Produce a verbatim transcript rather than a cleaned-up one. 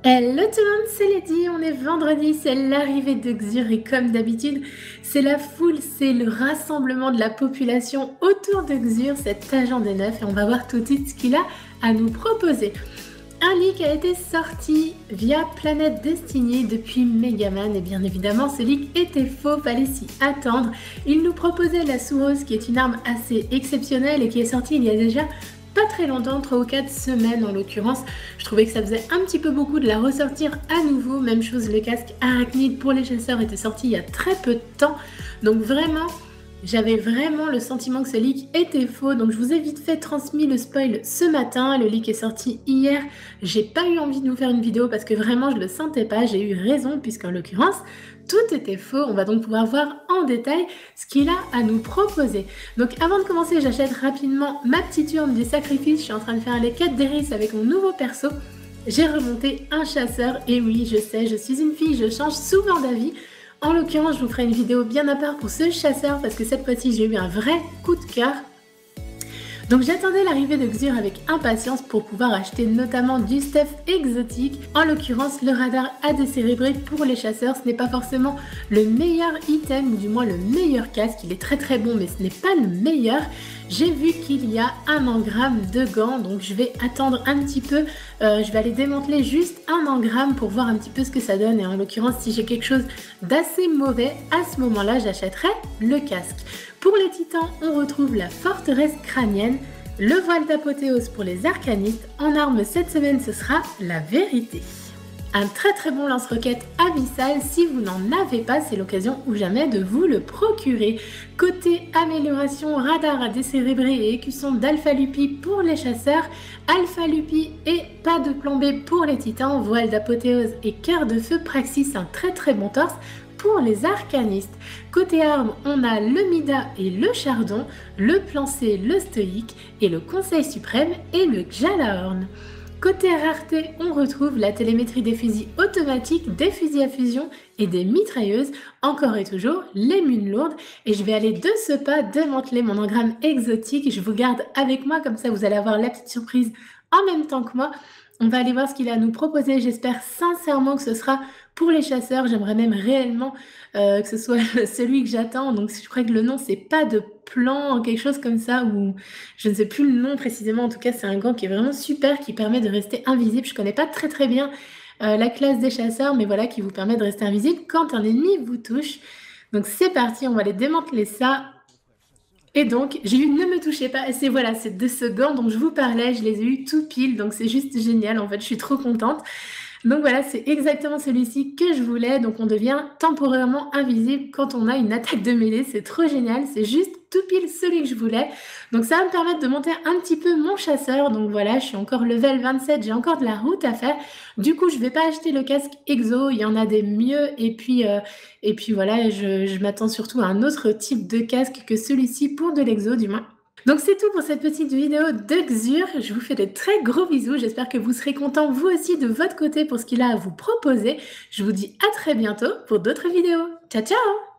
Hello tout le monde, c'est Lady, on est vendredi, c'est l'arrivée de Xur et comme d'habitude, c'est la foule, c'est le rassemblement de la population autour de Xur, cet agent des neufs, et on va voir tout de suite ce qu'il a à nous proposer. Un leak a été sorti via Planète Destinée depuis Megaman et bien évidemment ce leak était faux, fallait s'y attendre. Il nous proposait la Soureuse qui est une arme assez exceptionnelle et qui est sortie il y a déjà pas très longtemps, trois ou quatre semaines en l'occurrence. Je trouvais que ça faisait un petit peu beaucoup de la ressortir à nouveau. Même chose, le casque arachnide pour les chasseurs était sorti il y a très peu de temps. Donc vraiment, j'avais vraiment le sentiment que ce leak était faux. Donc je vous ai vite fait transmis le spoil ce matin. Le leak est sorti hier. J'ai pas eu envie de vous faire une vidéo parce que vraiment je le sentais pas. J'ai eu raison puisqu'en l'occurrence, tout était faux. On va donc pouvoir voir en détail ce qu'il a à nous proposer. Donc avant de commencer, j'achète rapidement ma petite urne du sacrifice. Je suis en train de faire les quêtes d'Eris avec mon nouveau perso. J'ai remonté un chasseur. Et oui, je sais, je suis une fille, je change souvent d'avis. En l'occurrence, je vous ferai une vidéo bien à part pour ce chasseur parce que cette fois-ci, j'ai eu un vrai coup de cœur. Donc j'attendais l'arrivée de Xur avec impatience pour pouvoir acheter notamment du stuff exotique. En l'occurrence, le radar A décérébré pour les chasseurs, ce n'est pas forcément le meilleur item, ou du moins le meilleur casque. Il est très très bon, mais ce n'est pas le meilleur. J'ai vu qu'il y a un engramme de gants, donc je vais attendre un petit peu. Euh, je vais aller démanteler juste un engramme pour voir un petit peu ce que ça donne. Et en l'occurrence, si j'ai quelque chose d'assez mauvais, à ce moment-là, j'achèterai le casque. Pour les titans, on retrouve la forteresse crânienne, le voile d'apothéose pour les arcanistes. En arme cette semaine, ce sera la vérité. Un très très bon lance-roquette abyssal, si vous n'en avez pas, c'est l'occasion ou jamais de vous le procurer. Côté amélioration, radar à décérébrer et écusson d'Alpha Lupi pour les chasseurs, Alpha Lupi et pas de plan B pour les titans, voile d'apothéose et cœur de feu Praxis, un très très bon torse pour les arcanistes. Côté armes, on a le Mida et le Chardon, le plan C, le Stoïque et le Conseil suprême et le Gjallarhorn. Côté rareté, on retrouve la télémétrie des fusils automatiques, des fusils à fusion et des mitrailleuses, encore et toujours les munes lourdes. Et je vais aller de ce pas démanteler mon engramme exotique. Je vous garde avec moi, comme ça vous allez avoir la petite surprise en même temps que moi. On va aller voir ce qu'il a à nous proposer. J'espère sincèrement que ce sera pour les chasseurs. J'aimerais même réellement euh, que ce soit celui que j'attends. Donc je crois que le nom c'est pas de plan, quelque chose comme ça, ou je ne sais plus le nom précisément. En tout cas, c'est un gant qui est vraiment super, qui permet de rester invisible. Je connais pas très très bien euh, la classe des chasseurs, mais voilà, qui vous permet de rester invisible quand un ennemi vous touche. Donc c'est parti, on va aller démanteler ça. Et donc, j'ai eu « Ne me touchez pas » et c'est voilà, c'est de ce gant dont je vous parlais, je les ai eu tout pile, donc c'est juste génial, en fait, je suis trop contente. Donc voilà, c'est exactement celui-ci que je voulais, donc on devient temporairement invisible quand on a une attaque de mêlée, c'est trop génial, c'est juste tout pile celui que je voulais. Donc ça va me permettre de monter un petit peu mon chasseur, donc voilà, je suis encore level vingt-sept, j'ai encore de la route à faire. Du coup, je vais pas acheter le casque exo, il y en a des mieux, et puis, euh, et puis voilà, je, je m'attends surtout à un autre type de casque que celui-ci pour de l'exo du moins. Donc c'est tout pour cette petite vidéo de Xur, je vous fais de très gros bisous, j'espère que vous serez contents vous aussi de votre côté pour ce qu'il a à vous proposer. Je vous dis à très bientôt pour d'autres vidéos. Ciao ciao!